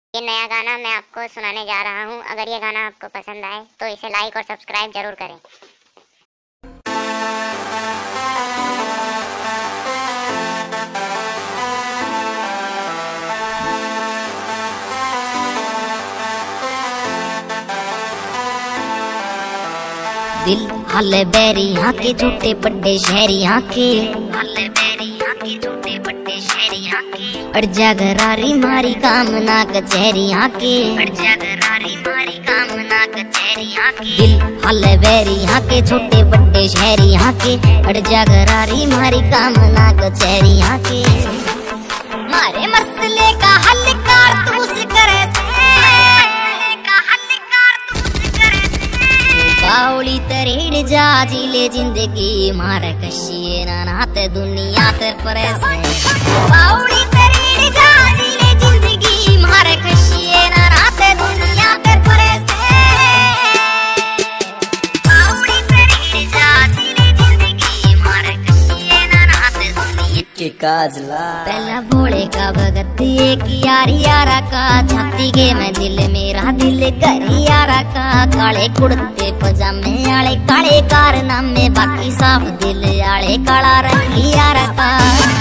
ये नया गाना मैं आपको सुनाने जा रहा हूँ। अगर ये गाना आपको पसंद आए तो इसे लाइक और सब्सक्राइब जरूर करें। दिल हल्ले बैरी यहाँ के छोटे बड़े शहरी यहाँ के हल्ले बैरी यहाँ के छोटे बड़े शहरी यहाँ के अड़ जा गरारी मारी कामना कचहरी यहाँ के अड़ जा गरारी मारी कामना कचहरी यहाँ के दिल हल्ले बैरी यहाँ के छोटे बड़े शहरी यहाँ के अड़ जा गरारी मारी कामना कचहरी यहाँ के मारे मसले का हल कारतूस करे बावली तरेड़ जा जिले जिंदगी मार कशिए ना नात दुनिया ते परेश बावली तरेड़ जा जिले जिंदगी मार कशिए ना नात दुनिया ते परेश बावली तरेड़ जा जिले जिंदगी मार कशिए ना नात दुनिया के काजला पहला भोले का भगत एक यारी यारा का छाती के मैं दिल मेरा दिल करी यारा का काले कुड़ते पजामे आले काले कारनामे बाकी साफ दिल आले काला रंगी यारा का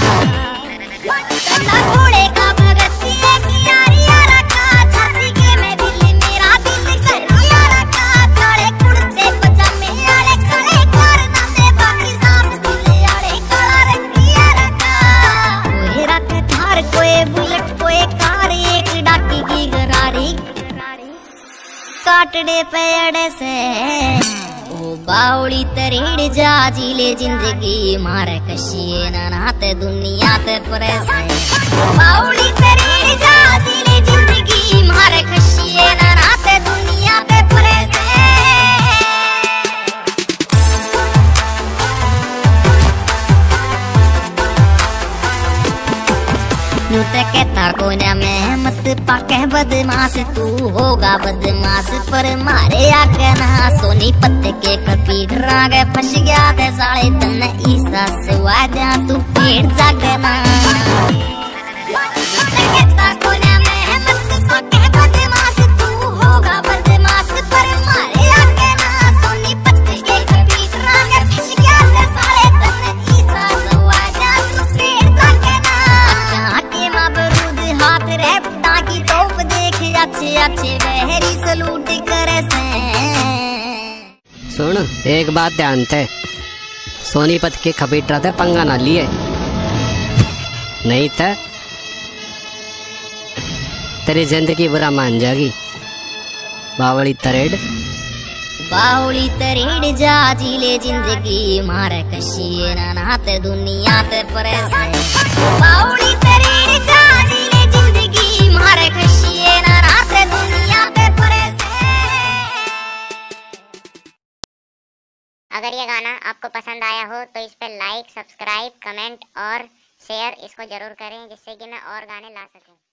घोड़े का भगत एक यारी यारा का छाती के मैं दिल मेरा दिल करी यारा का काले कुड़ते पजामे आले काले कारनामे बाकी साफ दिल आले काला रंगी यारा का कोई रख थार कोई बुलेट कोई कार एक डाकी की गरारी काटड़े पेड़ से ओ बावली तरेड़ जा जिले जिंदगी मार कशिए ना नात दुनिया ते परेश बावली तरेड़ जा जिले जिंदगी मार कशिए ना नात दुनिया ते परेश नु ते कहता कोन्या में मत पाके बदमाश तू होगा बदमाश पर मारे आके ना सोनी पत्ते के कपीट रागे फंस गया दे साले तन ईसा सुआ जा तू पेट जागे ना कहता कोन्या में मत पाके बदमाश तू होगा बदमाश पर मारे आके ना सोनी पत्ते के कपीट रागे फंस गया दे साले तन ईसा सुआ जा तू पेट जागे ना हाथ रेपटा की तोप देख अच्छे अच्छे बहरी सलूट करे से सुन एक बात ध्यान थे सोनीपत के खपीटरा थे पंगा ना लिए नहीं थे तेरी जिंदगी बुरा मान जाएगी बावली तरेड़ जा जिले जिंदगी मार कशिए ना नात दुनिया ते परेश बावली तरेड़ जा जिले जिंदगी मार कशिए ना नात दुनिया ते परेश। अगर ये गाना आपको पसंद आया हो तो इस पर लाइक, सब्सक्राइब, कमेंट और शेयर इसको जरूर करें जिससे कि मैं और गाने ला सकूं।